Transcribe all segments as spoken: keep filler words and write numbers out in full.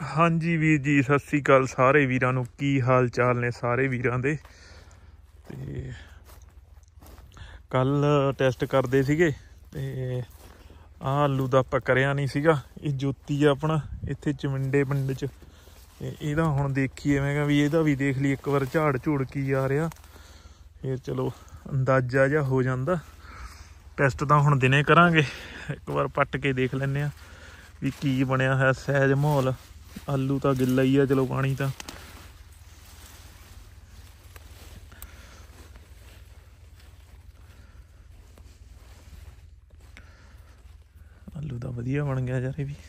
हाँ जी वीर जी, सत श्री अकाल सारे वीरां नूं। की हाल चाल ने सारे वीरां दे। ते कल टैसट करदे सीगे ते आ आलू दा आपां करिया नहीं सीगा। ये जोती आ अपना इत्थे चमिंडे पिंड च। ते इहदा हुण देखीए, मैं कहा भी इहदा भी देख लईए एक बार झाड़ झूड़ की आ रहा, फिर चलो अंदाजा जिहा हो जांदा। टैसट तां हुण दिने करांगे, एक बार पट के देख लैंदे आ भी की बनिया है सैज माहौल। आलू तो गिला ही है, चलो पानी तो आलू तो वधिया बन गया यार। भी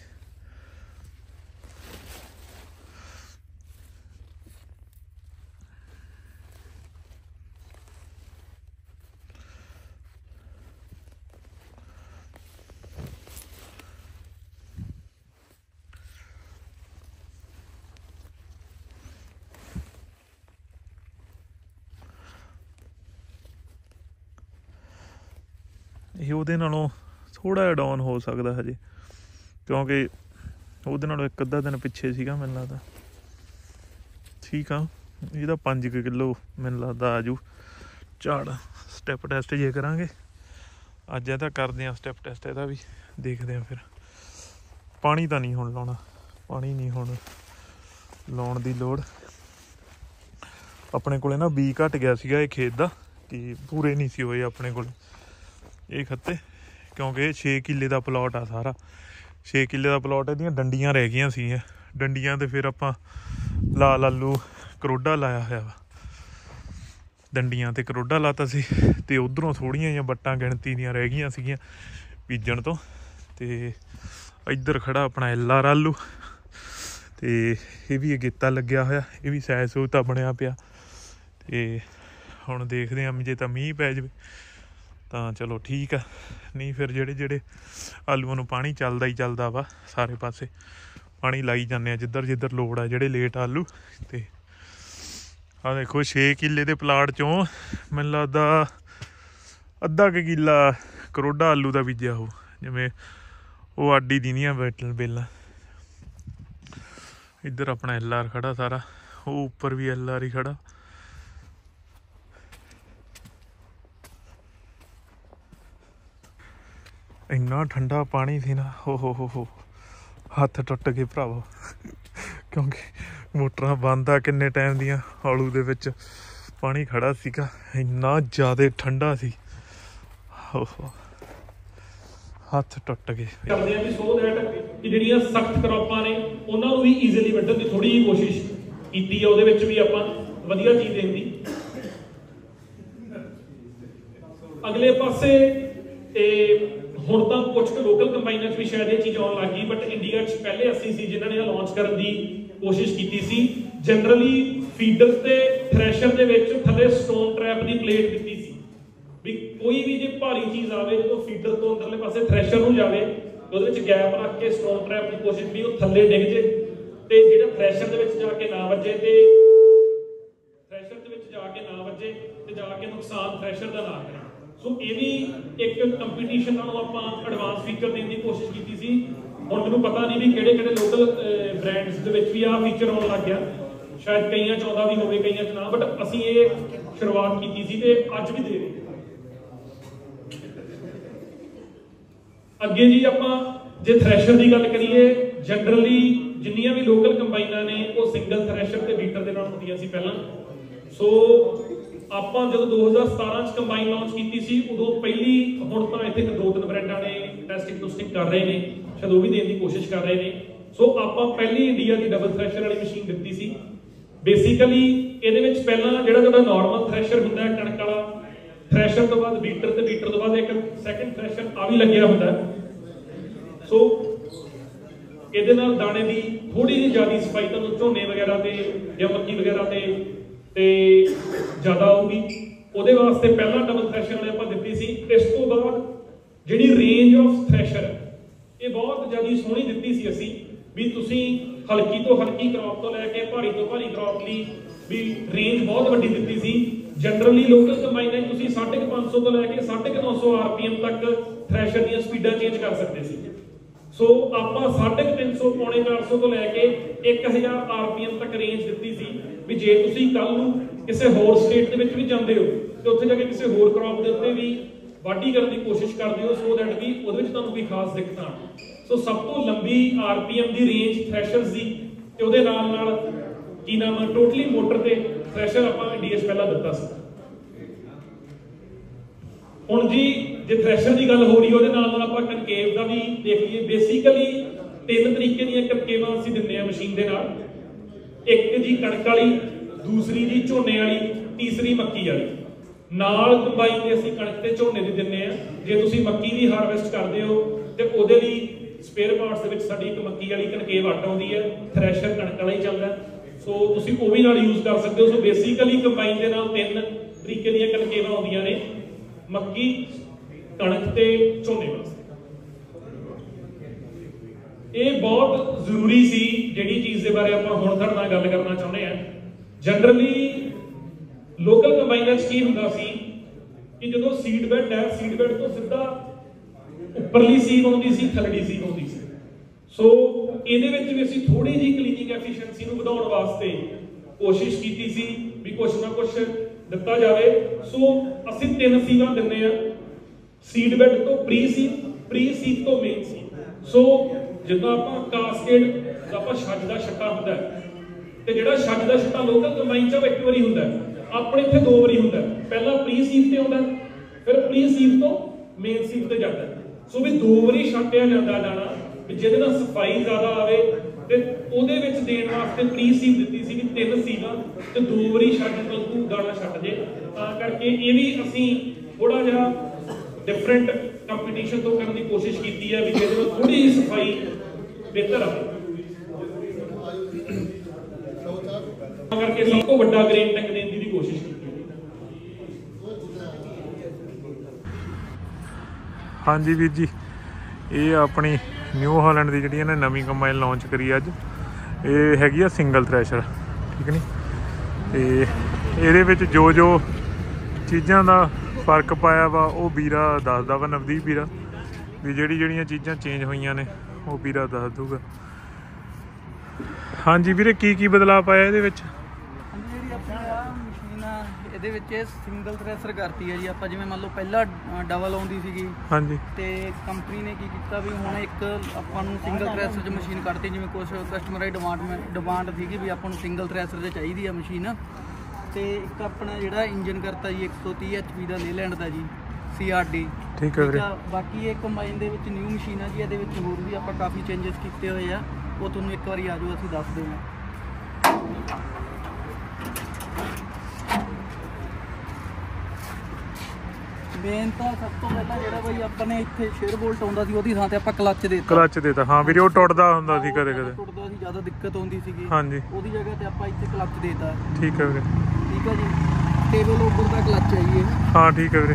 ਇਹ ਉਹਦੇ ਨਾਲੋਂ ਥੋੜਾ ਜਿਹਾ ਡਾਊਨ ਹੋ ਸਕਦਾ ਹਜੇ, ਕਿਉਂਕਿ ਉਹਦੇ ਨਾਲੋਂ ਇੱਕ ਅੱਧਾ ਦਿਨ ਪਿੱਛੇ ਸੀਗਾ ਮੈਨੂੰ ਲੱਗਦਾ। ਠੀਕ ਆ, ਇਹਦਾ ਪੰਜ ਕੁ ਕਿਲੋ ਮੈਨੂੰ ਲੱਗਦਾ ਆਜੂ ਝਾੜ। ਸਟੈਪ ਟੈਸਟ ਜੇ ਕਰਾਂਗੇ ਅੱਜ, ਇਹਦਾ ਕਰਦੇ ਹਾਂ ਸਟੈਪ ਟੈਸਟ ਇਹਦਾ ਵੀ, ਦੇਖਦੇ ਹਾਂ ਫਿਰ। ਪਾਣੀ ਤਾਂ ਨਹੀਂ ਹੁਣ ਲਾਉਣਾ, ਪਾਣੀ ਨਹੀਂ ਹੁਣ ਲਾਉਣ ਦੀ ਲੋੜ। ਆਪਣੇ ਕੋਲੇ ਨਾ ਬੀ ਘੱਟ ਗਿਆ ਸੀਗਾ ਇਹ ਖੇਤ ਦਾ, ਕਿ ਪੂਰੇ ਨਹੀਂ ਸੀ ਹੋਏ ਆਪਣੇ ਕੋਲ ਇਹ ਖੱਤੇ, ਕਿਉਂਕਿ ਇਹ ਛੇ ਕਿੱਲੇ ਦਾ ਪਲਾਟ ਆ ਸਾਰਾ। ਛੇ ਕਿੱਲੇ ਦਾ ਪਲਾਟ, ਇਹਦੀਆਂ ਡੰਡੀਆਂ ਰਹਿ ਗਈਆਂ ਸੀ। ਡੰਡੀਆਂ ਤੇ ਫਿਰ ਆਪਾਂ ਲਾਲ ਆਲੂ ਕਰੋਡਾ ਲਾਇਆ ਹੋਇਆ ਵਾ। ਡੰਡੀਆਂ ਤੇ ਕਰੋਡਾ ਲਾਤਾ ਸੀ, ਤੇ ਉਧਰੋਂ ਥੋੜੀਆਂ ਜਿਹੀਆਂ ਵੱਟਾਂ ਗਿਣਤੀ ਦੀਆਂ ਰਹਿ ਗਈਆਂ ਸੀਗੀਆਂ ਬੀਜਣ ਤੋਂ। ਤੇ ਇੱਧਰ ਖੜਾ ਆਪਣਾ ਐਲ ਆਰ ਆਲੂ, ਤੇ ਇਹ ਵੀ ਅਗੇਤਾ ਲੱਗਿਆ ਹੋਇਆ, ਇਹ ਵੀ ਸੈਜ ਸੂਜ ਤਾਂ ਬਣਿਆ ਪਿਆ। ਤੇ ਹੁਣ ਦੇਖਦੇ ਹਾਂ, ਜੇ ਤਾਂ ਮੀਂਹ ਪੈ ਜਾਵੇ ਤਾਂ ਚਲੋ ਠੀਕ ਆ, ਨਹੀਂ ਫਿਰ ਜਿਹੜੇ ਜਿਹੜੇ ਆਲੂਆਂ ਨੂੰ ਪਾਣੀ ਚੱਲਦਾ ਹੀ ਚੱਲਦਾ ਵਾ, ਸਾਰੇ ਪਾਸੇ ਪਾਣੀ ਲਾਈ ਜਾਂਦੇ ਆ ਜਿੱਧਰ ਜਿੱਧਰ ਲੋੜ ਆ, ਜਿਹੜੇ ਲੇਟ ਆਲੂ। ਤੇ ਆਹ ਦੇਖੋ ਛੇ ਕਿੱਲੇ ਦੇ ਪਲਾਟ ਚੋਂ ਮੈਨੂੰ ਲੱਗਦਾ ਅੱਧਾ ਕੁ ਕਿੱਲਾ ਕਰੋਡਾ ਆਲੂ ਦਾ ਬੀਜਿਆ ਉਹ, ਜਿਵੇਂ ਉਹ ਆਡੀ ਦੀਆਂ ਬੈਟਲ ਬੇਲਾਂ। ਇੱਧਰ ਆਪਣਾ ਐਲ ਆਰ ਖੜਾ ਸਾਰਾ, ਉਹ ਉੱਪਰ ਵੀ ਐਲ ਆਰ ਹੀ ਖੜਾ। ਇੰਨਾ ਠੰਡਾ ਪਾਣੀ ਸੀ ਨਾ, ਹੋ ਹੋ ਹੋ ਹੋ ਹੱਥ ਟੁੱਟ ਗਏ ਭਰਾਵੋ, ਕਿਉਂਕਿ ਮੋਟਰਾਂ ਬੰਦ ਆ ਕਿੰਨੇ ਟਾਈਮ ਦੀਆਂ। ਆਲੂ ਦੇ ਵਿੱਚ ਪਾਣੀ ਖੜਾ ਸੀਗਾ, ਇੰਨਾ ਜ਼ਿਆਦਾ ਠੰਡਾ ਸੀ, ਹੋ ਹੋ ਹੱਥ ਟੁੱਟ ਗਏ। ਕਰਦੇ ਆ ਵੀ ਸੋ ਦੈਟ ਕਿ ਜਿਹੜੀਆਂ ਸਖਤ ਕ੍ਰੌਪਾਂ ਨੇ ਉਹਨਾਂ ਨੂੰ ਵੀ ਈਜ਼ੀਲੀ ਵੱਢਣ ਦੀ ਥੋੜੀ ਜਿਹੀ ਕੋਸ਼ਿਸ਼ ਕੀਤੀ ਆ, ਉਹਦੇ ਵਿੱਚ ਵੀ ਆਪਾਂ ਵਧੀਆ ਚੀਜ਼ ਦੇਣ ਦੀ। ਅਗਲੇ ਪਾਸੇ ਇਹ ਹੁਣ ਤਾਂ ਕੁਝ ਕੁ ਲੋਕਲ ਕੰਬਾਈਨਰ 'ਚ ਵੀ ਸ਼ਾਇਦ ਇਹ ਚੀਜ਼ ਆਉਣ ਲੱਗ ਗਈ, ਬਟ ਇੰਡੀਆ 'ਚ ਪਹਿਲੇ ਅਸੀਂ ਸੀ ਜਿਨ੍ਹਾਂ ਨੇ ਇਹ ਲਾਂਚ ਕਰਨ ਦੀ ਕੋਸ਼ਿਸ਼ ਕੀਤੀ ਸੀ। ਜਨਰਲੀ ਫੀਡਰ ਤੇ ਥ੍ਰੈਸ਼ਰ ਦੇ ਵਿੱਚ ਥੱਲੇ ਸਟੋਨ ਟਰੈਪ ਦੀ ਪਲੇਟ ਦਿੱਤੀ ਸੀ, ਵੀ ਕੋਈ ਵੀ ਜੇ ਭਾਰੀ ਚੀਜ਼ ਆਵੇ ਜਦੋਂ ਫੀਡਰ ਤੋਂ ਅੰਦਰਲੇ ਪਾਸੇ ਥ੍ਰੈਸ਼ਰ ਨੂੰ ਜਾਵੇ, ਉਹਦੇ ਵਿੱਚ ਗੈਪ ਰੱਖ ਕੇ ਸਟੋਨ ਟਰੈਪ ਦੀ ਕੋਸ਼ਿਸ਼ ਵੀ ਉਹ ਥੱਲੇ ਡਿੱਗ ਜੇ ਤੇ ਜਿਹੜਾ ਥ੍ਰੈਸ਼ਰ ਦੇ ਵਿੱਚ ਜਾ ਕੇ ਨਾ ਵੱਜੇ, ਤੇ ਥ੍ਰੈਸ਼ਰ ਦੇ ਵਿੱਚ ਜਾ ਕੇ ਨਾ ਵੱਜੇ ਤੇ ਜਾ ਕੇ ਨੁਕਸਾਨ ਥ੍ਰੈਸ਼ਰ ਦਾ ਨਾ ਕਰੇ। ਸੋ ਇਹ ਵੀ ਇੱਕ ਕੰਪੀਟੀਸ਼ਨ ਨਾਲੋਂ ਆਪਾਂ ਐਡਵਾਂਸ ਫੀਚਰ ਦੇਣ ਦੀ ਕੋਸ਼ਿਸ਼ ਕੀਤੀ ਸੀ। ਹੁਣ ਮੈਨੂੰ ਪਤਾ ਨਹੀਂ ਵੀ ਕਿਹੜੇ ਕਿਹੜੇ ਲੋਕਲ ਬ੍ਰਾਂਡਸ ਦੇ ਵਿੱਚ ਵੀ ਆਹ ਫੀਚਰ ਆਉਣ ਲੱਗ ਗਿਆ, ਸ਼ਾਇਦ ਕਈਆਂ 'ਚ ਆਉਂਦਾ ਵੀ ਹੋਵੇ, ਕਈਆਂ 'ਚ ਨਾ, ਬਟ ਅਸੀਂ ਇਹ ਸ਼ੁਰੂਆਤ ਕੀਤੀ ਸੀ ਤੇ ਅੱਜ ਵੀ ਦੇ ਰਹੇ। ਅੱਗੇ ਜੀ ਆਪਾਂ ਜੇ ਥ੍ਰੈਸ਼ਰ ਦੀ ਗੱਲ ਕਰੀਏ, ਜਨਰਲੀ ਜਿੰਨੀਆਂ ਵੀ ਲੋਕਲ ਕੰਬਾਈਨਾਂ ਨੇ ਉਹ ਸਿੰਗਲ ਥ੍ਰੈਸ਼ਰ ਤੇ ਬੀਟਰ ਦੇ ਨਾਲ ਹੁੰਦੀਆਂ ਸੀ ਪਹਿਲਾਂ। ਸੋ ਆਪਾਂ ਜਦੋਂ ਦੋ ਹਜ਼ਾਰ ਸਤਾਰਾਂ 'ਚ ਕੰਬਾਈਨ ਲਾਂਚ ਕੀਤੀ ਸੀ, ਉਦੋਂ ਪਹਿਲੀ, ਹੁਣ ਤਾਂ ਇੱਥੇ ਦੋ ਤਿੰਨ ਬ੍ਰਾਂਡਾਂ ਨੇ ਟੈਸਟਿੰਗ ਟੂਸਟਿੰਗ ਕਰ ਰਹੇ ਨੇ, ਸ਼ਾਇਦ ਉਹ ਵੀ ਦੇਣ ਦੀ ਕੋਸ਼ਿਸ਼ ਕਰ ਰਹੇ ਨੇ। ਸੋ ਆਪਾਂ ਪਹਿਲੀ ਇੰਡੀਆ ਦੀ ਡਬਲ ਥ੍ਰੈਸ਼ਰ ਵਾਲੀ ਮਸ਼ੀਨ ਦਿੱਤੀ ਸੀ। ਬੇਸਿਕਲੀ ਇਹਦੇ ਵਿੱਚ ਪਹਿਲਾਂ ਜਿਹੜਾ ਤੁਹਾਡਾ ਨਾਰਮਲ ਥ੍ਰੈਸ਼ਰ ਹੁੰਦਾ ਹੈ ਕਣਕ ਵਾਲਾ, ਥ੍ਰੈਸ਼ਰ ਤੋਂ ਬਾਅਦ ਬੀਟਰ, ਤੇ ਬੀਟਰ ਤੋਂ ਬਾਅਦ ਇੱਕ ਸੈਕਿੰਡ ਥ੍ਰੈਸ਼ਰ ਆ ਵੀ ਲੱਗਿਆ ਹੁੰਦਾ। ਸੋ ਇਹਦੇ ਨਾਲ ਦਾਣੇ ਦੀ ਥੋੜੀ ਜਿਹੀ ਜ਼ਿਆਦਾ ਸਫਾਈ ਤੁਹਾਨੂੰ ਝੋਨੇ ਵਗੈਰਾ ਤੇ ਜਾਂ ਮੱਕੀ ਵਗੈਰਾ ਤੇ ਤੇ ਜ਼ਿਆਦਾ ਆਊਗੀ। ਉਹਦੇ ਵਾਸਤੇ ਪਹਿਲਾਂ ਡਬਲ ਥ੍ਰੈਸ਼ਰ ਵਾਲੇ ਆਪਾਂ ਦਿੱਤੀ ਸੀ। ਇਸ ਤੋਂ ਬਾਅਦ ਜਿਹੜੀ ਰੇਂਜ ਆਫ ਥ੍ਰੈਸ਼ਰ ਇਹ ਬਹੁਤ ਜ਼ਿਆਦਾ ਸੋਹਣੀ ਦਿੱਤੀ ਸੀ ਅਸੀਂ, ਵੀ ਤੁਸੀਂ ਹਲਕੀ ਤੋਂ ਹਲਕੀ ਕ੍ਰੌਪ ਤੋਂ ਲੈ ਕੇ ਭਾਰੀ ਤੋਂ ਭਾਰੀ ਕ੍ਰੌਪ ਲਈ ਵੀ ਰੇਂਜ ਬਹੁਤ ਵੱਡੀ ਦਿੱਤੀ ਸੀ। ਜਨਰਲੀ ਲੋਕਲ ਕੰਬਾਈਨਾਂ ਤੁਸੀਂ ਸਾਢੇ ਕੁ ਪੰਜ ਸੌ ਤੋਂ ਲੈ ਕੇ ਸਾਢੇ ਕੁ ਨੌ ਸੌ ਆਰ ਪੀ ਐਮ ਤੱਕ ਥ੍ਰੈਸ਼ਰ ਦੀਆਂ ਸਪੀਡਾਂ ਚੇਂਜ ਕਰ ਸਕਦੇ ਸੀ। ਸੋ ਆਪਾਂ ਸਾਢੇ ਤਿੰਨ ਸੌ ਪੌਣੇ ਚਾਰ ਸੌ ਤੋਂ ਲੈ ਕੇ ਇੱਕ ਹਜ਼ਾਰ ਆਰਪੀਐਮ ਤੱਕ ਰੇਂਜ ਦਿੱਤੀ ਸੀ ਵੀ ਜੇ ਤੁਸੀਂ ਕੱਲ ਨੂੰ ਕਿਸੇ ਹੋਰ ਸਟੇਟ ਦੇ ਵਿੱਚ ਵੀ ਜਾਂਦੇ ਹੋ ਤੇ ਉੱਥੇ ਜਾ ਕੇ ਕਿਸੇ ਹੋਰ ਕ੍ਰੌਪ ਦੇ ਉੱਤੇ ਵੀ ਵਾਢੀ ਕਰਨ ਦੀ ਕੋਸ਼ਿਸ਼ ਕਰਦੇ ਹੋ ਸੋ ਦੈਟ ਵੀ ਉਹਦੇ ਵਿੱਚ ਤੁਹਾਨੂੰ ਕੋਈ ਖਾਸ ਦਿੱਕਤ ਨਾ ਆਵੇ। ਸੋ ਸਭ ਤੋਂ ਲੰਬੀ ਆਰਪੀਐਮ ਦੀ ਰੇਂਜ ਥ੍ਰੈਸ਼ਰਸ ਦੀ ਤੇ ਉਹਦੇ ਨਾਲ ਨਾਲ ਕੀ ਨਾਮ ਟੋਟਲੀ ਮੋਟਰ ਤੇ ਥ੍ਰੈਸ਼ਰ ਆਪਾਂ ਇੰਡੀਆ 'ਚ ਪਹਿਲਾਂ ਦਿੱਤਾ ਸੀ। ਹੁਣ ਜੀ ਜੇ ਥ੍ਰੈਸ਼ਰ ਦੀ ਗੱਲ ਹੋ ਰਹੀ ਉਹਦੇ ਨਾਲ ਨਾਲ ਆਪਾਂ ਕਨਕੇਵ ਦਾ ਵੀ ਦੇਖ ਲਈਏ। ਬੇਸਿਕਲੀ ਤਿੰਨ ਤਰੀਕੇ ਦੀਆਂ ਕਨਕੇਵਾਂ ਅਸੀਂ ਦਿੰਦੇ ਆ ਮਸ਼ੀਨ ਦੇ ਨਾਲ, ਇੱਕ ਜੀ ਕਣਕ ਵਾਲੀ, ਦੂਸਰੀ ਜੀ ਝੋਨੇ ਵਾਲੀ, ਤੀਸਰੀ ਮੱਕੀ ਵਾਲੀ। ਨਾਲ ਕੰਬਾਈਨ ਦੇ ਅਸੀਂ ਕਣਕ ਤੇ ਝੋਨੇ ਦੀ ਦਿੰਦੇ ਆ। ਜੇ ਤੁਸੀਂ ਮੱਕੀ ਦੀ ਹਾਰਵੈਸਟ ਕਰਦੇ ਹੋ ਤੇ ਉਹਦੇ ਲਈ ਸਪੇਅਰ ਪਾਰਟਸ ਦੇ ਵਿੱਚ ਸਾਡੀ ਇੱਕ ਮੱਕੀ ਵਾਲੀ ਕਨਕੇਵ ਅੱਡ ਆਉਂਦੀ ਹੈ, ਥ੍ਰੈਸ਼ਰ ਕਣਕ ਵਾਲਾ ਹੀ ਚੱਲਦਾ, ਸੋ ਤੁਸੀਂ ਉਹ ਵੀ ਨਾਲ ਯੂਜ਼ ਕਰ ਸਕਦੇ ਹੋ। ਸੋ ਬੇਸਿਕਲੀ ਕੰਬਾਈਨ ਦੇ ਨਾਲ ਤਿੰਨ ਤਰੀਕੇ ਦੀਆਂ ਕਨਕੇਵਾਂ ਆਉਂਦੀਆਂ ਨੇ, ਮੱਕੀ, ਕਣਕ ਤੇ ਝੋਨੇ ਵਾਸਤੇ। ਇਹ ਬਹੁਤ ਜ਼ਰੂਰੀ ਸੀ ਜਿਹੜੀ ਚੀਜ਼ ਦੇ ਬਾਰੇ ਆਪਾਂ ਹੁਣ ਤੁਹਾਡੇ ਨਾਲ ਗੱਲ ਕਰਨਾ ਚਾਹੁੰਦੇ ਆ। ਜਨਰਲੀ ਲੋਕਲ ਕੰਬਾਈਨਰ 'ਚ ਕੀ ਹੁੰਦਾ ਸੀ ਕਿ ਜਦੋਂ ਸੀਡ ਬੈਡ ਹੈ, ਸੀਡ ਬੈਡ ਤੋਂ ਸਿੱਧਾ ਉੱਪਰਲੀ ਸੀਮ ਆਉਂਦੀ ਸੀ, ਥੱਲੜੀ ਸੀਮ ਆਉਂਦੀ ਸੀ। ਸੋ ਇਹਦੇ ਵਿੱਚ ਵੀ ਅਸੀਂ ਥੋੜੀ ਜਿਹੀ ਕਲੀਨਿੰਗ ਐਫੀਸ਼ੀਐਂਸੀ ਨੂੰ ਵਧਾਉਣ ਵਾਸਤੇ ਕੋਸ਼ਿਸ਼ ਕੀਤੀ ਸੀ ਵੀ ਕੁਛ ਨਾ ਕੁਛ ਦਿੱਤਾ ਜਾਵੇ। ਸੋ ਅਸੀਂ ਤਿੰਨ ਸੀਮਾਂ ਦਿੰਦੇ ਆ, ਸੀਡ ਬੈਡ ਤੋਂ ਪ੍ਰੀ ਸੀਮ, ਪ੍ਰੀ ਸੀਮ ਤੋਂ ਮੇਨ ਸੀਮ। ਸੋ ਜਿੱਦਾਂ ਆਪਾਂ ਕਾਸਕੇਡ ਦਾ ਆਪਾਂ ਛੱਜ ਦਾ ਛੱਟਾ ਹੁੰਦਾ ਤੇ ਜਿਹੜਾ ਛੱਜ ਦਾ ਛੱਟਾ ਲੋਕਲ ਕੰਬਾਈਨ 'ਚ ਇੱਕ ਵਾਰੀ ਹੁੰਦਾ, ਆਪਣੇ ਇੱਥੇ ਦੋ ਵਾਰੀ ਹੁੰਦਾ। ਪਹਿਲਾਂ ਪ੍ਰੀ ਸੀਮ ਤੇ ਆਉਂਦਾ, ਫਿਰ ਪ੍ਰੀ ਸੀਮ ਤੋਂ ਮੇਨ ਸੀਮ ਤੇ ਜਾਂਦਾ। ਸੋ ਵੀ ਦੋ ਵਾਰੀ ਛੱਟਿਆ ਜਾਂਦਾ ਦਾਣਾ ਵੀ ਜਿਹਦੇ ਨਾਲ ਸਫਾਈ ਜ਼ਿਆਦਾ ਆਵੇ ਤੇ ਉਹਦੇ ਵਿੱਚ ਦੇਣ ਵਾਸਤੇ ਪ੍ਰੀ ਸੀਮ ਦਿੱਤੀ ਸੀ ਵੀ ਤਿੰਨ ਸੀਮਾਂ ਤੇ ਦੋ ਵਾਰੀ ਛੱਡ ਤੂੰ ਦਾਣਾ ਛੱਡ ਜੇ। ਤਾਂ ਕਰਕੇ ਇਹ ਵੀ ਅਸੀਂ ਥੋੜਾ ਜਿਹਾ ਡਿਫਰੈਂਟ ਕੰਪੀਟੀਸ਼ਨ ਤੋਂ ਕਰਨ ਦੀ ਕੋਸ਼ਿਸ਼ ਕੀਤੀ ਹੈ ਵੀ ਜਿਹਦੇ ਨਾਲ ਥੋੜੀ ਜਿਹੀ ਸਫਾਈ ਬਿਹਤਰ ਆਵੇ। ਤਾਂ ਕਰਕੇ ਸਭ ਤੋਂ ਵੱਡਾ ਗ੍ਰੇਨ ਟੈਂਕ ਦੇਣ ਦੀ ਵੀ ਕੋਸ਼ਿਸ਼ ਕੀਤੀ। ਹਾਂਜੀ ਵੀਰ ਜੀ, ਇਹ ਆਪਣੀ ਨਿਊ ਹਾਲੈਂਡ ਦੀ ਜਿਹੜੀ ਇਹਨੇ ਨਵੀਂ ਕੰਬਾਈਨ ਲਾਂਚ ਕਰੀ ਅੱਜ, ਇਹ ਹੈਗੀ ਆ ਸਿੰਗਲ ਥ੍ਰੈਸ਼ਰ, ਠੀਕ ਨਹੀਂ। ਤੇ ਇਹਦੇ ਵਿੱਚ ਜੋ ਜੋ ਚੀਜ਼ਾਂ ਦਾ ਫਰਕ ਪਾਇਆ ਵਾ ਉਹ ਵੀਰਾ ਦੱਸਦਾ ਵਾ, ਨਵਦੀਪ ਵੀਰਾ, ਵੀ ਜਿਹੜੀ ਜਿਹੜੀਆਂ ਚੀਜ਼ਾਂ ਚੇਂਜ ਹੋਈਆਂ ਨੇ ਉਹ ਵੀਰਾ ਦੱਸ ਦੂਗਾ। ਹਾਂਜੀ ਵੀਰੇ, ਕੀ ਕੀ ਬਦਲਾਅ ਪਾਇਆ ਇਹਦੇ ਵਿੱਚ? ਜਿਹੜੀ ਆਪਣੀ ਆ ਮਸ਼ੀਨ ਆ ਇਹਦੇ ਵਿੱਚ ਸਿੰਗਲ ਥ੍ਰੈਸ਼ਰ ਕਰਤੀ ਹੈ ਜੀ ਆਪਾਂ। ਜਿਵੇਂ ਮੰਨ ਲਓ ਪਹਿਲਾਂ ਡਬਲ ਆਉਂਦੀ ਸੀਗੀ, ਹਾਂਜੀ, ਤੇ ਕੰਪਨੀ ਨੇ ਕੀ ਕੀਤਾ ਵੀ ਹੁਣ ਇੱਕ ਆਪਾਂ ਨੂੰ ਸਿੰਗਲ ਥ੍ਰੈਸ਼ਰ 'ਚ ਮਸ਼ੀਨ ਕੱਢਤੀ। ਜਿਵੇਂ ਕੁਝ ਕਸਟਮਰ ਦੀ ਡਿਮਾਂਡ ਡਿਮਾਂਡ ਸੀਗੀ ਵੀ ਆਪਾਂ ਨੂੰ ਸਿੰਗਲ ਥ੍ਰੈਸ਼ਰ 'ਚ ਚਾਹੀਦੀ ਆ ਮਸ਼ੀਨ। ਤੇ ਇੱਕ ਆਪਣਾ ਜਿਹੜਾ ਇੰਜਨ ਕਰਤਾ ਜੀ ਇੱਕ ਸੌ ਤੀਹ ਐਚ ਪੀ ਦਾ ਲੇਲੈਂਡ ਦਾ ਜੀ, ਸੀ ਆਰ ਡੀ, ਠੀਕ ਹੈ ਵੀਰੇ। ਬਾਕੀ ਇਹ ਕੰਬਾਈਨ ਦੇ ਵਿੱਚ ਨਿਊ ਮਸ਼ੀਨ ਆ ਜੀ, ਇਹਦੇ ਵਿੱਚ ਹੋਰ ਵੀ ਆਪਾਂ ਕਾਫੀ ਚੇਂਜਸ ਕੀਤੇ ਹੋਏ ਆ, ਉਹ ਤੁਹਾਨੂੰ ਇੱਕ ਵਾਰੀ ਆ ਜਾਓ ਅਸੀਂ ਦੱਸ ਦਿੰਦੇ ਹਾਂ। ਮੇਨ ਤਾਂ ਸਭ ਤੋਂ ਪਹਿਲਾਂ ਜਿਹੜਾ ਬਈ ਆਪਣੇ ਇੱਥੇ ਸ਼ੇਅਰ ਬੋਲਟ ਆਉਂਦਾ ਸੀ ਉਹਦੀ ਥਾਂ ਤੇ ਆਪਾਂ ਕਲੱਚ ਦੇ ਦਿੱਤਾ। ਕਲੱਚ ਦੇਤਾ, ਹਾਂ ਵੀਰੇ, ਉਹ ਟੁੱਟਦਾ ਹੁੰਦਾ ਸੀ ਕਦੇ ਕਦੇ, ਟੁੱਟਦਾ ਸੀ, ਜ਼ਿਆਦਾ ਦਿੱਕਤ ਆਉਂਦੀ ਸੀਗੀ। ਹਾਂਜੀ, ਉਹਦੀ ਜਗ੍ਹਾ ਤੇ ਆਪਾਂ ਇੱਥੇ ਕਲੱਚ ਦੇਤਾ। ਠੀਕ ਹੈ ਵੀਰੇ। ਠੀਕ ਹੈ ਜੀ, ਟੇਬਲ ਉੱਪਰ ਦਾ ਕਲੱਚ ਹੈ ਜੀ ਇਹ। ਹਾਂ ਠੀਕ ਹੈ ਵੀਰੇ।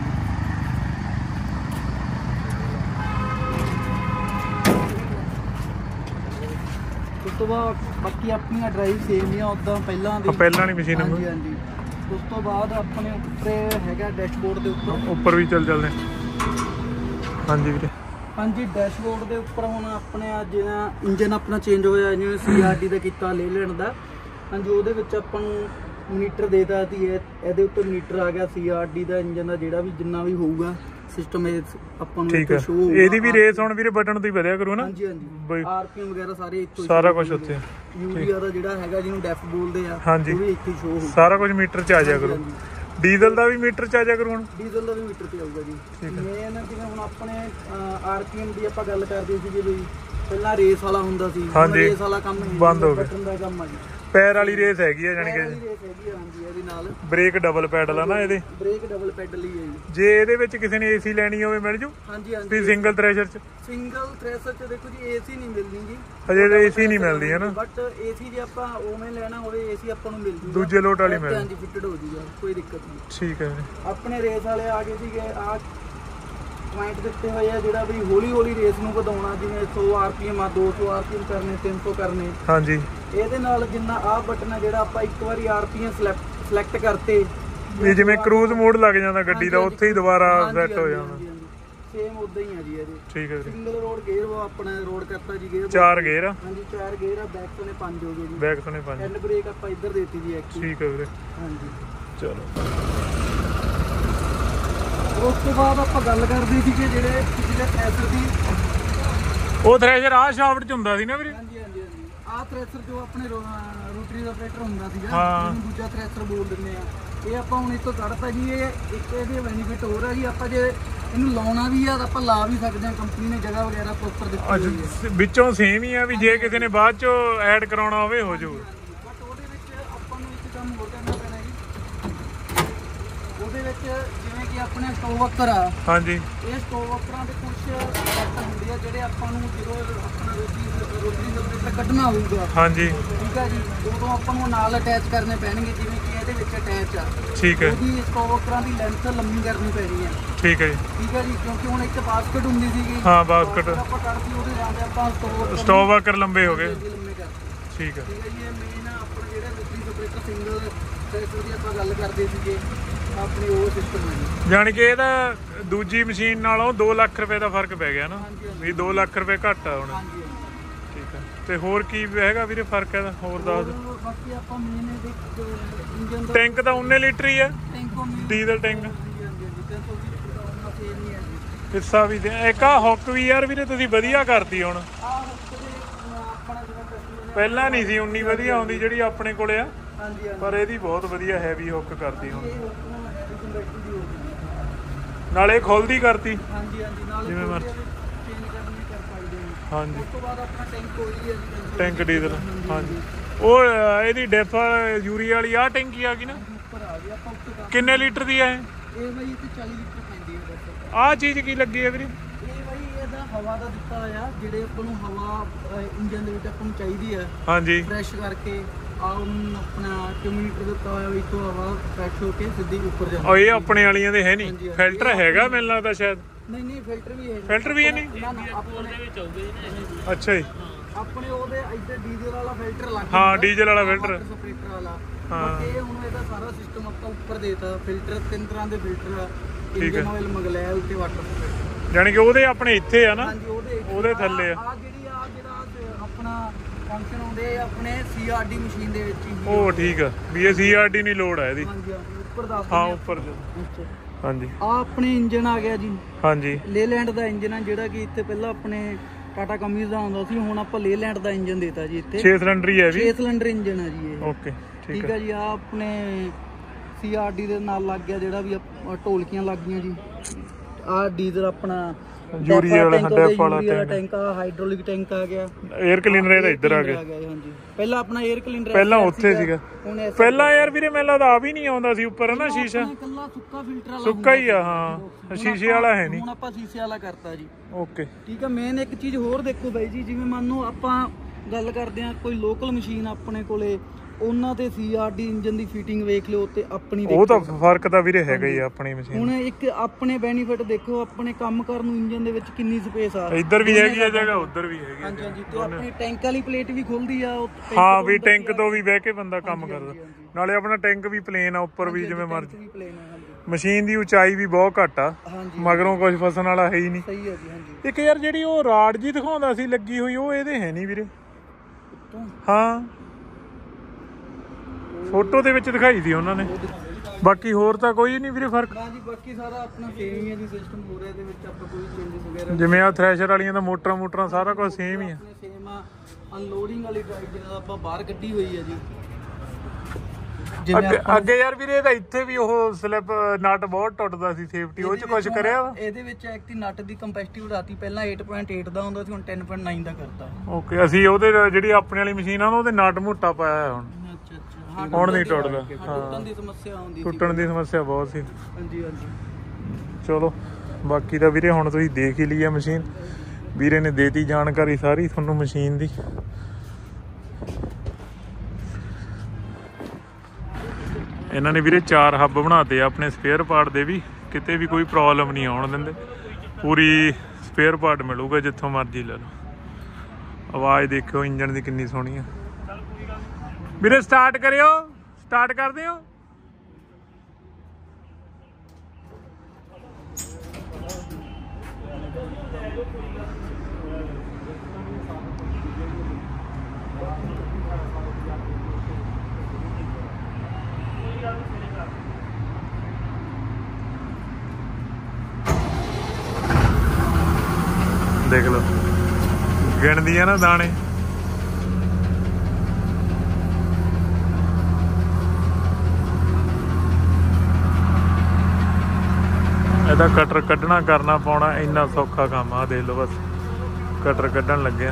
ਉਸ ਤੋਂ ਬਾਅਦ ਬਾਕੀ ਆਪਣੀਆਂ ਡਰਾਈਵ ਸੇਮ ਹੀ ਆ ਉੱਦਾਂ ਪਹਿਲਾਂ ਦੀ, ਪਹਿਲਾਂ ਵਾਲੀ ਮਸ਼ੀਨ। ਹਾਂਜੀ ਹਾਂਜੀ। ਉਸ ਤੋਂ ਬਾਅਦ ਆਪਣੇ ਉੱਪਰ ਹੈਗਾ ਡੈਸ਼ਬੋਰਡ ਦੇ ਉੱਪਰ, ਉੱਪਰ ਵੀ ਚੱਲ ਚੱਲਦੇ। ਹਾਂਜੀ ਵੀਰੇ। ਹਾਂਜੀ, ਡੈਸ਼ਬੋਰਡ ਦੇ ਉੱਪਰ ਹੁਣ ਆਪਣੇ ਆ ਜਿਹੜਾ ਇੰਜਨ ਆਪਣਾ ਚੇਂਜ ਹੋਇਆ, ਜਿਵੇਂ ਸੀ ਆਰ ਡੀ ਦਾ ਕੀਤਾ ਲੇਲੈਂਡ ਦਾ। ਹਾਂਜੀ, ਉਹਦੇ ਵਿੱਚ ਆਪਾਂ ਨੂੰ ਮੀਟਰ ਦੇਤਾ ਸੀ, ਇਹਦੇ ਉੱਤੇ ਮੀਟਰ ਆ ਗਿਆ ਸੀ ਆਰ ਡੀ ਦਾ ਇੰਜਨ ਦਾ, ਜਿਹੜਾ ਵੀ ਜਿੰਨਾ ਵੀ ਹੋਊਗਾ ਸਿਸਟਮ ਇਹ ਆਪਾਂ ਨੂੰ ਇੱਥੇ ਸ਼ੋ ਹੋਊਗਾ। ਇਹਦੀ ਵੀ ਰੇਸ ਹੁਣ ਵੀਰੇ ਬਟਨ ਤੋਂ ਹੀ ਵਧਿਆ ਕਰੂ ਨਾ। ਹਾਂਜੀ ਹਾਂਜੀ, ਆਰਪੀਐਮ ਵਗੈਰਾ ਸਾਰੇ ਇੱਥੋਂ, ਸਾਰਾ ਕੁਝ ਉੱਥੇ। ਯੂਰੀਆ ਦਾ ਜਿਹੜਾ ਹੈਗਾ ਜਿਹਨੂੰ ਡੈਫ ਬੋਲਦੇ ਆ, ਹਾਂਜੀ, ਉਹ ਵੀ ਇੱਥੇ ਸ਼ੋ ਹੋਊਗਾ। ਸਾਰਾ ਕੁਝ ਮੀਟਰ 'ਚ ਆ ਜਾਇਆ ਕਰੂ। ਡੀਜ਼ਲ ਦਾ ਵੀ ਮੀਟਰ 'ਚ ਆ ਜਾਇਆ ਕਰੂ ਹੁਣ। ਡੀਜ਼ਲ ਦਾ ਵੀ ਮੀਟਰ ਤੇ ਆਊਗਾ ਜੀ। ਮੇਨ ਜਿਵੇਂ ਹੁਣ ਆਪਣੇ ਆਰਪੀਐਮ ਦੀ ਆਪਾਂ ਗੱਲ ਕਰਦੇ ਸੀਗੇ ਵੀ ਪਹਿਲਾਂ ਰੇਸ ਵਾਲਾ ਹੁੰਦਾ ਸੀ, ਰੇਸ ਵਾਲਾ ਕੰਮ ਬੰਦ ਹੋ ਗਿਆ, ਬਟਨ ਦਾ ਕੰਮ ਆ ਜੀ। ਪੈਰ ਵਾਲੀ ਰੇਸ ਹੈਗੀ ਆ, ਜਾਨੀ ਕਿ ਰੇਸ ਹੈਗੀ ਆ। ਹਾਂਜੀ, ਇਹਦੇ ਨਾਲ ਬ੍ਰੇਕ ਡਬਲ ਪੈਡਲ ਆ ਨਾ ਇਹਦੇ। ਬ੍ਰੇਕ ਡਬਲ ਪੈਡਲ ਹੀ ਹੈ ਜੀ। ਜੇ ਇਹਦੇ ਵਿੱਚ ਕਿਸੇ ਨੇ ਏਸੀ ਲੈਣੀ ਹੋਵੇ ਮਿਲ ਜੂ? ਹਾਂਜੀ ਹਾਂਜੀ, ਵੀ ਸਿੰਗਲ ਥ੍ਰੈਸ਼ਰ 'ਚ? ਸਿੰਗਲ ਥ੍ਰੈਸ਼ਰ 'ਚ ਦੇਖੋ ਜੀ ਏਸੀ ਨਹੀਂ ਮਿਲਦੀ ਜੀ ਅਜੇ ਤਾਂ ਏਸੀ ਨਹੀਂ ਮਿਲਦੀ ਹੈ ਨਾ, ਬਟ ਏਸੀ ਜੇ ਆਪਾਂ ਉਵੇਂ ਲੈਣਾ ਹੋਵੇ ਏਸੀ ਆਪਾਂ ਨੂੰ ਮਿਲ ਜੂਗਾ, ਦੂਜੇ ਲੋਟ ਵਾਲੀ ਮਿਲ। ਹਾਂਜੀ, ਫਿੱਟਡ ਹੋ ਜੂਗਾ, ਕੋਈ ਦਿੱਕਤ ਨਹੀਂ। ਠੀਕ ਹੈ। ਆਪਣੇ ਰੇਸ ਵਾਲੇ ਆ ਗਏ ਸੀਗੇ, ਆ ਪੁਆਇੰਟ ਦਿੱਤੇ ਹੋਏ ਆ ਜਿਹੜਾ ਵੀ ਹੌਲੀ ਹੌਲੀ ਰੇਸ ਨੂੰ ਵਧਾਉਣਾ, ਜਿਵੇਂ ਸੌ ਆਰਪੀਐਮ ਆ, ਦੋ ਸੌ ਆਰਪੀਐਮ ਕਰਨੇ, ਤਿੰਨ ਸੌ ਕਰਨੇ। ਹਾਂਜੀ, ਇਹਦੇ ਨਾਲ ਜਿੰਨਾ ਆਹ ਬਟਨ ਹੈ ਜਿਹੜਾ ਆਪਾਂ ਇੱਕ ਵਾਰੀ ਆਰਪੀਐਮ ਸਿਲੈਕਟ ਕਰਤੇ, ਵੀ ਜਿਵੇਂ ਕਰੂਜ਼ ਮੋਡ ਲੱਗ ਜਾਂਦਾ ਗੱਡੀ ਦਾ, ਉੱਥੇ ਹੀ ਦੁਬਾਰਾ ਸੈੱਟ ਹੋ ਜਾਂਦਾ। ਸੇਮ ਉਦਾਂ ਹੀ ਆ ਜੀ ਇਹਦੇ। ਠੀਕ ਹੈ ਵੀਰੇ। ਸਿੰਗਲ ਰੋਡ ਗੇਅਰ ਉਹ ਆਪਣਾ ਰੋਡ ਕਰਤਾ ਜੀ ਗੇਅਰ ਚਾਰ ਗੇਅਰ ਆ ਹਾਂਜੀ ਚਾਰ ਗੇਅਰ ਆ ਬੈਕ ਤੋਂ ਨੇ ਪੰਜ ਹੋ ਗਏ ਜੀ ਬੈਕ ਤੋਂ ਨੇ ਪੰਜ ਹੈਂਡ ਬ੍ਰੇਕ ਆਪਾਂ ਇੱਧਰ ਦੇਤੀ ਜੀ ਐਕਚੁਅਲੀ ਠੀਕ ਹੈ ਵੀਰੇ ਹਾਂਜੀ ਚਲੋ ਉਸ ਤੋਂ ਬਾਅਦ ਆਪਾਂ ਗੱਲ ਕਰਦੇ ਸੀ ਕਿ ਜਿਹੜੇ ਪਿਛਲੇ ਥ੍ਰੈਸ਼ਰ ਦੀ ਉਹ ਥ੍ਰੈਸ਼ਰ ਆ ਸ਼ਾਫਟ ਚ ਹੁੰਦਾ ਸੀ ਨਾ ਵੀਰੇ ਹਾਂਜੀ ਹਾਂਜੀ ਹਾਂਜੀ ਆਹ ਥ੍ਰੈਸ਼ਰ ਜੋ ਆਪਣੇ ਰੋਟਰੀ ਦਾ ਆਪਰੇਟਰ ਹੁੰਦਾ ਸੀਗਾ ਹਾਂ। ਜਿਹਨੂੰ ਦੂਜਾ ਥ੍ਰੈਸ਼ਰ ਬੋਲ ਦਿੰਦੇ ਆ ਇਹ ਆਪਾਂ ਹੁਣ ਇਸ ਤੋਂ ਕੱਢਤਾ ਜੀ ਇਹ ਇੱਕ ਇਹਦੇ ਬੈਨੀਫਿਟ ਹੋਰ ਆ ਜੀ ਆਪਾਂ ਜੇ ਇਹਨੂੰ ਲਾਉਣਾ ਵੀ ਆ ਤਾਂ ਆਪਾਂ ਲਾ ਵੀ ਸਕਦੇ ਹਾਂ ਕੰਪਨੀ ਨੇ ਜਗ੍ਹਾ ਵਗੈਰਾ ਪ੍ਰੋਪਰ ਦਿੱਤੀ ਹੋਈ ਹੈ ਅੱਛਾ ਵਿੱਚੋਂ ਸੇਮ ਹੀ ਆ ਵੀ ਜੇ ਕਿਸੇ ਨੇ ਬਾਅਦ ਚੋਂ ਐਡ ਕਰਾਉਣਾ ਹੋਵੇ ਹੋ ਜਾਊ ਬਟ ਉਹਦੇ ਵਿੱਚ ਆਪਾਂ ਨੂੰ ਇੱਕ ਕੰਮ ਹੋਰ ਕਰਨਾ ਪੈਣਾ ਜੀ ਉਹਦੇ ਵਿੱਚ ਜਿਵੇਂ ਕਿ ਆਪਣੇ ਸਟੋਵ ਵਕਰ ਆ ਹਾਂਜੀ ਇਹ ਸਟੋਵ ਵਕਰਾਂ ਦੇ ਕੁਝ ਸੈਟ ਹੁੰਦੇ ਆ ਜਿਹੜੇ ਆਪਾਂ ਨੂੰ ਜਦੋਂ ਆਪਣਾ ਰੋਟੀ ਰੋਟੀ ਦੇ ਉੱਤੇ ਕੱਢਣਾ ਹੋਊਗਾ ਹਾਂਜੀ ਠੀਕ ਹੈ ਜੀ ਉਦੋਂ ਆਪਾਂ ਨੂੰ ਨਾਲ ਅਟੈਚ ਕਰਨੇ ਪੈਣਗੇ ਜਿਵੇਂ ਕਿ ਇਹਦੇ ਵਿੱਚ ਅਟੈਚ ਆ ਠੀਕ ਹੈ ਉਹਦੀ ਸਟੋਵ ਵਕਰਾਂ ਦੀ ਲੈਂਥ ਲੰਮੀ ਕਰਨੀ ਪੈਣੀ ਹੈ ਠੀਕ ਹੈ ਜੀ ਠੀਕ ਹੈ ਜੀ ਕਿਉਂਕਿ ਹੁਣ ਇੱਕ ਬਾਸਕਟ ਹੁੰਦੀ ਸੀਗੀ ਹਾਂ ਬਾਸਕਟ ਆਪਾਂ ਕੱਢਦੀ ਉਹਦੇ ਨਾਲ ਆਪਾਂ ਸਟੋਵ ਸਟੋਵ ਵਾਕਰ ਲੰਬੇ ਹੋ ਗਏ ਲੰਮੇ ਕਰਤੇ ਠੀਕ ਹੈ ਠੀਕ ਹੈ ਜੀ ਇਹ ਮੇਨ ਆਪਣਾ ਜਿਹੜਾ ਰੋਟੀ ਸਪਰੇਟਰ ਸਿੰਗਲ ਸੈਕਟਰ ਦੀ ਆਪਾਂ ਗੱਲ ਕਰਦੇ ਸੀਗੇ ਆਪਣੀ ਉਹ ਸਿਸਟਮ ਹੈ ਜੀ ਜਾਣੀ ਕਿ ਇਹਦਾ ਦੂਜੀ ਮਸ਼ੀਨ ਨਾਲੋਂ ਦੋ ਲੱਖ ਰੁਪਏ ਦਾ ਫਰਕ ਪੈ ਗਿਆ ਨਾ ਵੀ ਦੋ ਲੱਖ ਰੁਪਏ ਘੱਟ ਆ ਹੁਣ ਹਾਂਜੀ ਠੀਕ ਹੈ ਤੇ ਹੋਰ ਕੀ ਹੈਗਾ ਵੀਰੇ ਫਰਕ ਇਹਦਾ ਹੋਰ ਦੱਸ ਦਿਓ ਹੋਰ ਬਾਕੀ ਆਪਾਂ ਮੇਨ ਇਹਦੇ ਇੰਜਨ ਦਾ ਟੈਂਕ ਤਾਂ ਉਨੇ ਲੀਟਰ ਹੀ ਆ ਟੈਂਕੋ ਮੇਨ ਡੀਜ਼ਲ ਟੈਂਕ ਹਾਂਜੀ ਹਾਂਜੀ ਹਾਂਜੀ ਤਿੰਨ ਸੌ ਵੀਹ ਲੀਟਰ ਦਾ ਉਹਨਾਂ ਸੇਮ ਹੀ ਹੈ ਜੀ ਹਿੱਸਾ ਵੀ ਦੇ ਇੱਕ ਆ ਹੁੱਕ ਵੀ ਯਾਰ ਵੀਰੇ ਤੁਸੀਂ ਵਧੀਆ ਕਰਤੀ ਹੁਣ ਆਹ ਹੁੱਕ ਦੇ ਆਪਣਾ ਜਿਵੇਂ ਕਸਟਮਰ ਨੇ ਪਹਿਲਾਂ ਨਹੀਂ ਸੀ ਉਨੀ ਵਧੀਆ ਆਉਂਦੀ ਜਿਹੜੀ ਆਪਣੇ ਕੋਲੇ ਆ ਹਾਂਜੀ ਹਾਂਜੀ ਪਰ ਇਹਦੀ ਬਹੁਤ ਵਧੀਆ ਹੈਵੀ ਹੁੱਕ ਕਰਤੀ ਹੁਣ ਇਹ ਹੁੱਕ ਨੂੰ ਹੈਵੀ ਕੰਬੈਕਟਿੰਗ ਦੀ ਹੋ ਗਈ ਨਾਲੇ ਖੁੱਲਦੀ ਕਰਤੀ ਹਾਂਜੀ ਹਾਂਜੀ ਨਾਲ ਜਿਵੇਂ ਮਰਜ਼ੀ। ਚੇਂਜ ਕਰਨੀ ਕਰ ਸਕਦੇ ਹਾਂ ਹਾਂਜੀ ਉਸ ਤੋਂ ਬਾਅਦ ਆਪਣਾ ਟੈਂਕ ਉਹੀ ਹੈ ਜੀ ਟੈਂਕ ਡੀਜ਼ਲ ਹਾਂਜੀ ਉਹ ਅਹ, ਇਹਦੀ ਡੈਫ ਯੂਰੀ ਵਾਲੀ ਆ ਟੈਂਕੀ ਆ ਗਈ ਨਾ ਉੱਪਰ ਆ ਗਈ ਆਪਾਂ ਉੱਤੇ ਕਰ ਕਿੰਨੇ ਲੀਟਰ ਦੀ ਆ ਇਹ ਇਹ ਬਾਈ ਇੱਥੇ ਚਾਲੀ ਲੀਟਰ ਪੈਂਦੀ ਹੈ ਬਸ ਆਹ ਚੀਜ਼ ਕੀ ਲੱਗੀ ਹੈ ਵੀਰੇ ਇਹ ਬਾਈ ਇਹਦਾ ਹਵਾ ਦਾ ਦਿੱਤਾ ਹੋਇਆ ਜਿਹੜੇ ਆਪਾਂ ਨੂੰ ਹਵਾ ਇੰਜਨ ਦੇ ਵਿੱਚ ਆਪਾਂ ਨੂੰ ਚਾਹੀਦੀ ਹੈ ਹਾਂਜੀ ਫਰੈਸ਼ ਕਰਕੇ ਆ ਉਹਨੂੰ ਆਪਣਾ ਕਿਲੋਮੀਟਰ ਦਿੱਤਾ ਹੋਇਆ ਵੀ ਤੋਂ ਹਵਾ ਫਰੈਸ਼ ਹੋ ਕੇ ਸਿੱਧੀ ਉੱਪਰ ਜਾਂਦੀ ਉਹ ਇਹ ਆਪਣੇ ਵਾਲੀਆਂ ਦੇ ਹੈ ਨਹੀਂ ਹਾਂਜੀ, ਹਾਂਜੀ। ਫਿਲਟਰ ਹੈਗਾ ਮੈਨੂੰ ਲੱਗਦਾ ਸ਼ਾਇਦ ਨਹੀਂ ਨਹੀਂ ਫਿਲਟਰ ਵੀ ਹੈ ਫਿਲਟਰ ਵੀ ਹੈ ਨਹੀਂ ਨਾ ਨਾ ਆਪਣੇ ਵਿੱਚ ਆਉਗੇ ਅੱਛਾ ਜੀ ਆਪਣੇ ਉਹਦੇ ਇੱਧਰ ਡੀਜ਼ਲ ਵਾਲਾ ਫਿਲਟਰ ਲੱਗ ਹਾਂ, ਡੀਜ਼ਲ ਵਾਲਾ ਫਿਲਟਰ। ਸਪਰੇਟਰ ਵਾਲਾ ਹਾਂ। ਹਾਂ ਇਹ ਹੁਣ ਇਹਦਾ ਸਾਰਾ ਸਿਸਟਮ ਆਪਾਂ ਉੱਪਰ ਦੇਤਾ ਫਿਲਟਰ ਤਿੰਨ ਤਰ੍ਹਾਂ ਦੇ ਫਿਲਟਰ ਆ ਠੀਕ ਹੈ। ਇੰਜਨ ਆਇਲ ਮਗਲੈਲ ਤੇ ਵਾਟਰ ਸਪਰੇਟਰ ਜਾਣੀ ਕਿ ਉਹਦੇ ਆਪਣੇ ਇੱਥੇ ਆ ਨਾ ਹਾਂਜੀ ਉਹਦੇ ਉਹਦੇ ਥੱਲੇ ਆ ਆ ਜਿਹੜੀ ਆ ਜਿਹੜਾ ਆਹ ਆਪਣਾ ਫੰਕਸ਼ਨ ਹੁੰਦੇ ਆ ਆਪਣੇ ਸੀਆਰਡੀ ਮਸ਼ੀਨ ਦੇ ਵਿੱਚ ਹੀ ਉਹ ਠੀਕ ਆ ਵੀ ਇਹ ਸੀਆਰਡੀ ਨਹੀਂ ਲੋੜ ਆ ਇਹਦੀ ਹਾਂਜੀ ਹਾਂਜੀ ਉੱਪਰ ਦੱਸ ਹਾਂ ਦਿੰਦੇ ਉੱਪਰ ਜਾ। ਆ। ਅੱਛਾ ਹਾਂਜੀ ਆ ਆਪਣੇ ਇੰਜਨ ਆ ਗਿਆ ਜੀ ਹਾਂਜੀ ਲੇਲੈਂਡ ਦਾ ਇੰਜਨ ਆ ਜਿਹੜਾ ਕਿ ਇੱਥੇ ਪਹਿਲਾਂ ਆਪਣੇ ਟਾਟਾ ਕੰਪਨੀ ਦਾ ਹੁੰਦਾ ਸੀ ਹੁਣ ਆਪਾਂ ਲੇਲੈਂਡ ਦਾ ਇੰਜਨ ਦੇਤਾ ਜੀ ਇੱਥੇ ਛੇ ਸਿਲੰਡਰ ਹੀ ਹੈ ਵੀ ਛੇ ਸਿਲੰਡਰ ਇੰਜਨ ਆ ਜੀ ਇਹ ਓਕੇ ਠੀਕ ਠੀਕ ਹੈ ਆ ਜੀ ਆ ਆਪਣੇ ਸੀਆਰਡੀ ਦੇ ਨਾਲ ਲੱਗ ਗਿਆ ਜਿਹੜਾ ਵੀ ਆਪ- ਢੋਲਕੀਆਂ ਲੱਗ ਗਈਆਂ ਜੀ ਆ ਡੀਜ਼ਲ ਆਪਣਾ ਯੂਰੀ ਵਾਲਾ ਡੈਫ ਵਾਲਾ ਟੈਂਕ ਟੈਂਕ ਆ ਹਾਈਡ੍ਰੋਲਿਕ ਟੈਂਕ ਆ ਗਿਆ 에ਅਰ ਕਲੀਨਰ ਇਹਦਾ ਇੱਧਰ ਆ ਗਿਆ ਹਾਂਜੀ ਪਹਿਲਾਂ ਆਪਣਾ 에ਅਰ ਕਲੀਨਰ ਪਹਿਲਾਂ ਉੱਥੇ ਸੀਗਾ ਹੁਣ ਐਸਾ ਪਹਿਲਾਂ ਯਾਰ ਵੀਰੇ ਮੈਨੂੰ ਲੱਗਦਾ ਆ ਵੀ ਨਹੀਂ ਆਉਂਦਾ ਸੀ ਉੱਪਰ ਨਾ ਸ਼ੀਸ਼ਾ ਇਕੱਲਾ ਸੁੱਕਾ ਫਿਲਟਰ ਵਾਲਾ ਸੁੱਕਾ ਹੀ ਆ ਹਾਂ ਸ਼ੀਸ਼ੇ ਵਾਲਾ ਹੈ ਨਹੀਂ ਹੁਣ ਆਪਾਂ ਸ਼ੀਸ਼ੇ ਵਾਲਾ ਕਰਤਾ ਜੀ ਓਕੇ ਠੀਕ ਆ ਮੇਨ ਇੱਕ ਚੀਜ਼ ਹੋਰ ਦੇਖੋ ਬਾਈ ਜੀ ਜਿਵੇਂ ਮੰਨ ਲਓ ਆਪਾਂ ਗੱਲ ਕਰਦੇ ਆ ਕੋਈ ਲੋਕਲ ਮਸ਼ੀਨ ਆਪਣੇ ਕੋਲੇ ਉਹਨਾਂ ਤੇ ਸੀਆਰਡੀ ਇੰਜਨ ਦੀ ਫਿਟਿੰਗ ਵੇਖ ਲਿਓ ਤੇ ਆਪਣੀ ਉਹ ਤਾਂ ਫਰਕ ਤਾਂ ਵੀਰੇ ਹੈਗਾ ਹੀ ਆ ਆਪਣੀ ਮਸ਼ੀਨ ਹੁਣ ਇੱਕ ਆਪਣੇ ਬੈਨੀਫਿਟ ਦੇਖੋ ਆਪਣੇ ਕੰਮ ਕਰਨ ਨੂੰ ਇੰਜਨ ਦੇ ਵਿੱਚ ਕਿੰਨੀ ਸਪੇਸ ਆ ਇੱਧਰ ਵੀ ਹੈਗੀ ਆ ਜਗ੍ਹਾ ਉੱਧਰ ਵੀ ਹੈਗੀ ਆ ਹਾਂਜੀ ਹਾਂਜੀ ਤੇ ਆਪਣੀ ਟੈਂਕ ਵਾਲੀ ਪਲੇਟ ਵੀ ਖੁੱਲਦੀ ਆ ਉਹ tank ਹਾਂ ਤੋਂ ਵੀ ਅੰਦਰ ਟੈਂਕ ਤੋਂ ਵੀ ਬਹਿ ਕੇ ਬੰਦਾ ਕੰਮ ਕਰਦਾ ਨਾਲੇ ਆਪਣਾ ਟੈਂਕ ਵੀ ਪਲੇਨ ਆ ਉੱਪਰ ਵੀ ਜਿਵੇਂ ਮਰਜ਼ੀ ਵੀ plane ਆ, ਹਾਂਜੀ ਮਸ਼ੀਨ ਦੀ ਉਚਾਈ ਵੀ ਬਹੁਤ ਘੱਟ ਆ ਹਾਂਜੀ ਮਗਰੋਂ ਕੁਝ ਫਸਣ ਵਾਲਾ ਹੈ ਹੀ ਨਹੀਂ ਸਹੀ ਹੈ ਜੀ ਹਾਂਜੀ ਇੱਕ ਯਾਰ ਜਿਹੜੀ ਉਹ ਰਾਡ ਜੀ ਦਿਖਾਉਂਦਾ ਸੀ ਲੱਗੀ ਹੋਈ ਉਹ ਇਹਦੇ ਹੈ ਨਹੀਂ ਵੀਰੇ ਹਾਂ ਫੋਟੋ ਦੇ ਵਿੱਚ ਦਿਖਾਈ ਸੀ ਉਹਨਾਂ ਨੇ ਬਾਕੀ ਹੋਰ ਤਾਂ ਕੋਈ ਨਹੀਂ ਵੀਰੇ ਫਰਕ ਹਾਂ ਜੀ ਬਾਕੀ ਸਾਰਾ ਆਪਣਾ ਸੇਮ ਹੀ ਹੈ ਜੀ ਸਿਸਟਮ ਹੋ ਰਿਹਾ ਇਹਦੇ ਵਿੱਚ ਆਪਾਂ ਕੋਈ ਚੇਂਜਸ ਵਗੈਰਾ ਜਿਵੇਂ ਆ ਥ੍ਰੈਸ਼ਰ ਵਾਲੀਆਂ ਦਾ ਮੋਟਰਾਂ ਮੋਟਰਾਂ ਸਾਰਾ ਕੁਝ ਸੇਮ ਹੀ ਆ ਸੇਮ ਆ ਅਨਲੋਡਿੰਗ ਵਾਲੀ ਡਰਾਈਵ ਜਿਹੜਾ ਆਪਾਂ ਬਾਹਰ ਕੱਢੀ ਹੋਈ ਹੈ ਜੀ ਜਿਵੇਂ ਅੱਗੇ ਅੱਗੇ ਯਾਰ ਵੀਰੇ ਇਹਦਾ ਇੱਥੇ ਵੀ ਉਹ ਸਲਿੱਪ ਨਟ ਬਹੁਤ ਟੁੱਟਦਾ ਸੀ ਸੇਫਟੀ ਉਹ ਚ ਕੁਝ ਕਰਿਆ ਵਾ ਇਹਦੇ ਵਿੱਚ ਐਕਟੀ ਨਟ ਦੀ ਕੰਪੈਸਿਟੀ ਵਧਾਤੀ ਪਹਿਲਾਂ ਅੱਠ ਪੁਆਇੰਟ ਅੱਠ ਦਾ ਹੁੰਦਾ ਸੀ ਹੁਣ ਦਸ ਪੁਆਇੰਟ ਨੌਂ ਦਾ ਕਰਤਾ ਓਕੇ ਅਸੀਂ ਉਹਦੇ ਜਿਹੜੀ ਆਪਣੇ ਵਾਲੀ ਮਸ਼ੀਨ ਆ ਉਹਦੇ ਨਟ ਮੋਟਾ ਪਾਇਆ ਹੁਣ ਅੱਛਾ ਅੱਛਾ ਹੁਣ ਨਹੀਂ ਟੁੱਟਦਾ ਟੁੱਟਣ ਦੀ ਸਮੱਸਿਆ ਆਉਂਦੀ ਸੀ ਟੁੱਟਣ ਦੀ ਸਮੱਸਿਆ ਬਹੁਤ ਸੀ ਹਾਂਜੀ ਹਾਂਜੀ ਚਲੋ ਬਾਕੀ ਤਾਂ ਵੀਰੇ ਹੁਣ ਤੁਸੀਂ ਦੇਖ ਹੀ ਲਈ ਆ ਮਸ਼ੀਨ ਵੀਰੇ ਨੇ ਦੇਤੀ ਜਾਣਕਾਰੀ ਸਾਰੀ ਤੁਹਾਨੂੰ ਮਸ਼ੀਨ ਦੀ ਇਹਨਾਂ ਨੇ ਵੀਰੇ ਚਾਰ ਹੱਬ ਬਣਾਤੇ ਆ ਆਪਣੇ ਸਪੇਅਰ ਪਾਰਟ ਦੇ ਵੀ ਕਿਤੇ ਵੀ ਕੋਈ ਪ੍ਰੋਬਲਮ ਨਹੀਂ ਆਉਣ ਦਿੰਦੇ ਪੂਰੀ ਸਪੇਅਰ ਪਾਰਟ ਮਿਲੂਗਾ ਜਿੱਥੋਂ ਮਰਜ਼ੀ ਲੈ ਲਓ ਆਵਾਜ਼ ਦੇਖਿਓ ਇੰਜਨ ਦੀ ਕਿੰਨੀ ਸੋਹਣੀ ਆ ਵੀਰੇ ਸਟਾਰਟ ਕਰਿਓ ਸਟਾਰਟ ਕਰ ਦਿਓ देख लो गिन दिया ना दाने। ਇਹਦਾ ਕਟਰ ਕੱਢਣਾ ਕਰਨਾ ਪਾਉਣਾ ਇੰਨਾ ਸੌਖਾ ਕੰਮ ਆ। ਦੇਖ ਲਓ ਬਸ ਕਟਰ ਕੱਢਣ ਲੱਗਿਆ।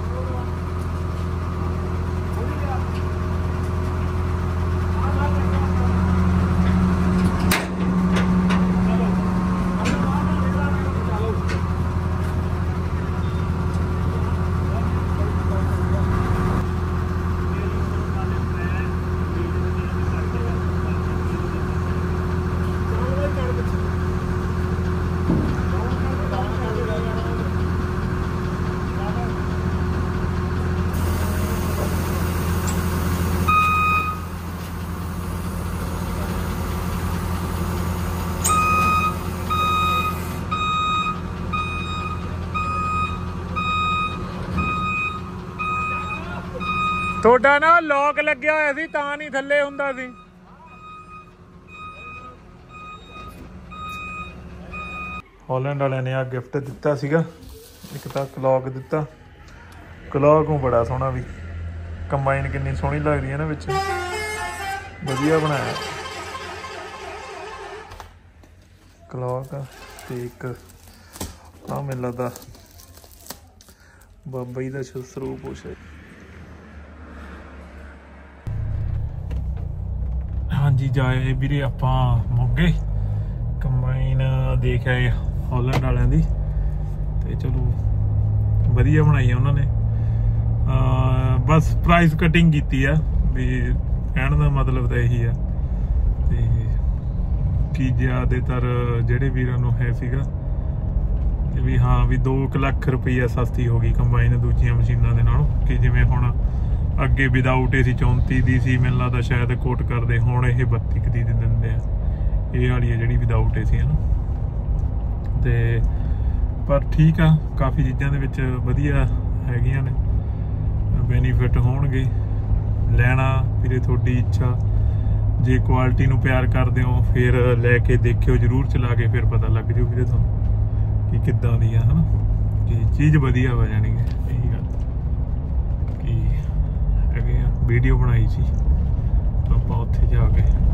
ਤੁਹਾਡਾ ਨਾ ਲੌਕ ਲੱਗਿਆ ਹੋਇਆ ਸੀ ਤਾਂ ਨਹੀਂ ਥੱਲੇ ਹੁੰਦਾ ਸੀ। ਹਾਲੈਂਡ ਵਾਲਿਆਂ ਨੇ ਆ ਗਿਫਟ ਦਿੱਤਾ ਸੀਗਾ, ਇੱਕ ਤਾਂ ਕਲੌਕ ਦਿੱਤਾ। ਕਲੌਕ ਨੂੰ ਬੜਾ ਸੋਹਣਾ ਵੀ ਕੰਬਾਈਨ ਕਿੰਨੀ ਸੋਹਣੀ ਲੱਗਦੀ ਹੈ ਨਾ, ਵਿੱਚ ਵਧੀਆ ਬਣਾਇਆ ਕਲੌਕ। ਤੇ ਇੱਕ ਆ ਮੈਨੂੰ ਲੱਗਦਾ ਬਾਬਾ ਜੀ ਦਾ ਸਰੂਪ ਕੁਛ ਹੈ। ਹਾਂਜੀ ਜਾਏ ਵੀਰੇ ਆਪਾਂ ਮੋਗੇ ਕੰਬਾਈਨ ਦੇਖ ਆਏ ਹਾਲੈਂਡ ਵਾਲਿਆਂ ਦੀ, ਤੇ ਚਲੋ ਵਧੀਆ ਬਣਾਈ ਆ ਉਹਨਾਂ ਨੇ। ਬਸ ਪ੍ਰਾਈਸ ਕਟਿੰਗ ਕੀਤੀ ਆ ਵੀ, ਕਹਿਣ ਦਾ ਮਤਲਬ ਤਾਂ ਇਹੀ ਆ। ਤੇ ਕੀ ਜ਼ਿਆਦਾਤਰ ਜਿਹੜੇ ਵੀਰਾਂ ਨੂੰ ਹੈ ਸੀਗਾ ਵੀ ਹਾਂ ਵੀ ਦੋ ਕੁ ਲੱਖ ਰੁਪਈਆ ਸਸਤੀ ਹੋ ਗਈ ਕੰਬਾਈਨ ਦੂਜੀਆਂ ਮਸ਼ੀਨਾਂ ਦੇ ਨਾਲੋਂ। ਕਿ ਜਿਵੇਂ ਹੁਣ ਅੱਗੇ ਵਿਦਾਊਟ ਏ ਸੀ ਚੌਂਤੀ ਦੀ ਸੀ, ਮੈਨੂੰ ਲੱਗਦਾ ਸ਼ਾਇਦ ਕੋਟ ਕਰਦੇ, ਹੁਣ ਇਹ ਬੱਤੀ ਕੁ ਦੀ ਦਿੰਦੇ ਆ ਇਹ ਵਾਲੀ ਆ ਜਿਹੜੀ ਵਿਦਾਊਟ ਏ ਸੀ ਹੈ ਨਾ। ਤੇ ਪਰ ਠੀਕ ਆ, ਕਾਫੀ ਚੀਜ਼ਾਂ ਦੇ ਵਿੱਚ ਵਧੀਆ ਹੈਗੀਆਂ ਨੇ, ਬੈਨੀਫਿਟ ਹੋਣਗੇ। ਲੈਣਾ ਵੀਰੇ ਤੁਹਾਡੀ ਇੱਛਾ, ਜੇ ਕੁਆਲਿਟੀ ਨੂੰ ਪਿਆਰ ਕਰਦੇ ਹੋ ਫਿਰ ਲੈ ਕੇ ਦੇਖਿਓ ਜ਼ਰੂਰ, ਚਲਾ ਕੇ ਫਿਰ ਪਤਾ ਲੱਗ ਜਾਊ ਵੀਰੇ ਤੁਹਾਨੂੰ ਕਿ ਕਿੱਦਾਂ ਦੀ ਆ ਹੈ ਨਾ, ਕਿ ਚੀਜ਼ ਵਧੀਆ ਹੋ ਜਾਣੀ ਹੈ। ਇਹੀ ਗੱਲ ਕਿ ਵੀਡੀਓ ਬਣਾਈ ਸੀ ਆਪਾਂ ਉੱਥੇ ਜਾ ਕੇ।